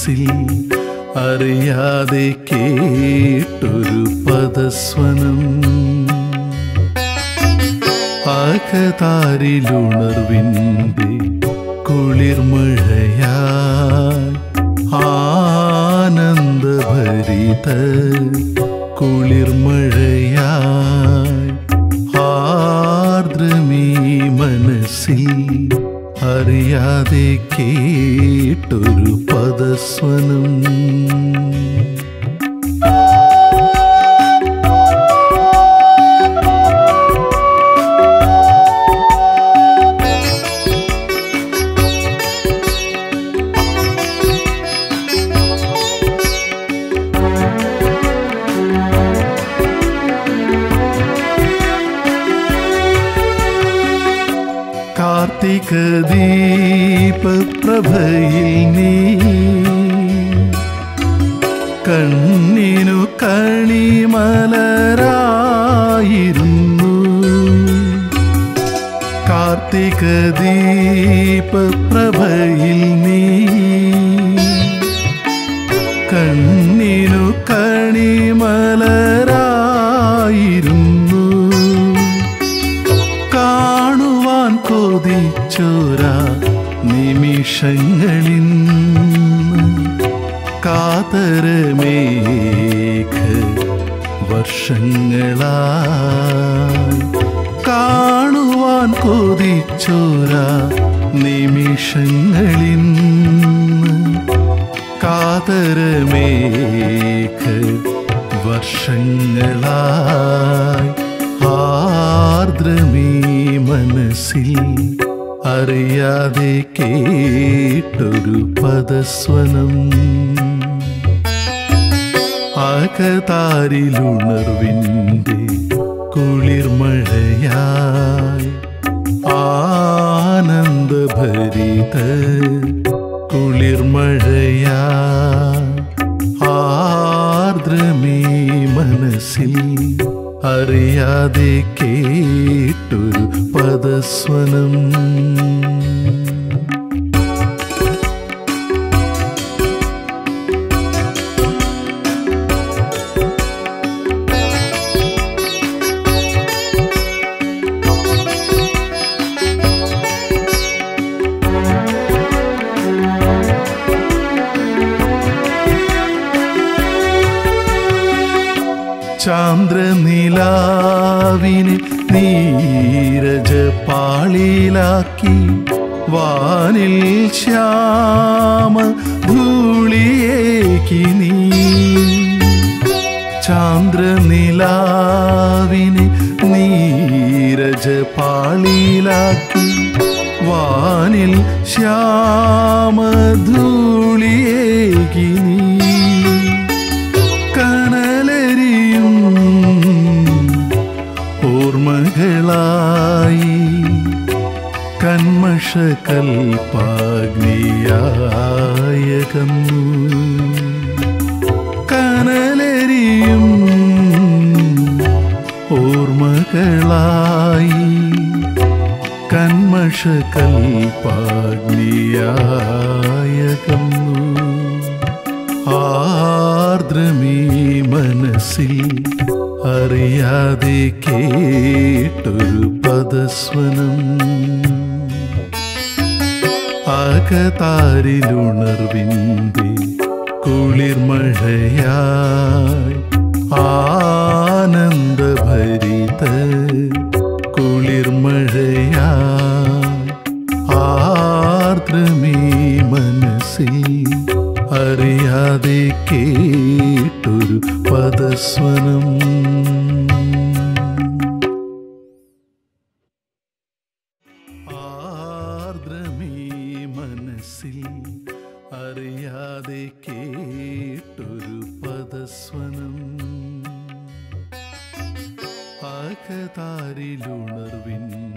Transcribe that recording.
മനസ്സിൽ അറിയാതെ കേട്ടൊരു പദസ്വനം അകതാരിലുണർവിൻ്റെ കുളിർമഴയായി ആനന്ദഭരിത കുളിർമഴയായി ആർദ്രമീ മനസ്സിൽ അറിയാതെ കേട്ടൊരു പദസ്വനം കാർത്തിക ദീപപ്രഭയിൽ നീ കണ്ണിനു കണിമലരായിരുന്നു കാർത്തിക ദീപപ്രഭയിൽ നീ കണ്ണിനു കണിമലരായിരുന്നു കാണുവാൻ കൊതിച്ചോരാ നിമിഷങ്ങളിൽ കാതരമേഘ വർഷങ്ങളായി കാണുവാൻ കൊതിച്ചോരാ നിമിഷങ്ങളിൽ കാതരമേഘ വർഷങ്ങളായി ആർദ്രമീ മനസ്സിൽ അറിയാതെ കേട്ടൊരു പദസ്വനം അകതാരിലുണർവിൻ്റെ കുളിർമഴയായി ആനന്ദഭരിത കുളിർമഴയായി ആർദ്രമീ മനസ്സിൽ അറിയാതെ കേട്ടൊരു പദസ്വനം ചാന്ദ്രനിലാവിനെ നീരജപാളിലാക്കി വാനിൽ ശ്യാമ ധൂളിയേക്കി നീ ചാന്ദ്രനിലാവിനെ നീരജപാളിലാക്കി വാനിൽ ശ്യാമ ധൂളിയേക്കി നീ ഓർമ്മകളായി കന്മഷകൽപാഗ്നിയായകന്നു കനലെരിയും ഓർമ്മകളായി കന്മഷകൽപാഗ്നിയായകന്നു ആർദ്രമീ മനസ്സിൽ അറിയാതെ കേട്ടൊരു പദസ്വനം അകതാരിലുണർവിൻ്റെ കുളിർമഴയായി ആനന്ദഭരിത കുളിർമഴയായി ആർദ്രമീ മനസ്സിൽ അറിയാതെ കേട്ടൊരു പദസ്വനം ആർദ്രമീ മനസ്സിൽ അറിയാതെ കേട്ടൊരു പദസ്വനം അകതാരിലുണർവിൻ